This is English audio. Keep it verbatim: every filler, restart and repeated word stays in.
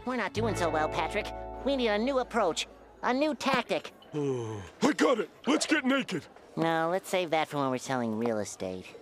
We're not doing so well, Patrick. We need a new approach. A new tactic. I got it! Let's get naked! No, let's save that for when we're selling real estate.